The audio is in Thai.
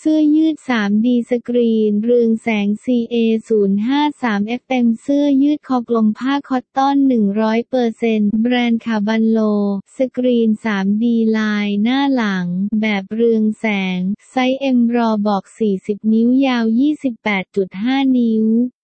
เสื้อยืด 3D สกรีนเรืองแสง CA053FM เสื้อยืดคอกลมผ้าคอตตอน 100% แบรนด์คาบันโลสกรีน 3D ลายหน้าหลังแบบเรืองแสงไซส์ M รอบอก 40 นิ้วยาว 28.5 นิ้ว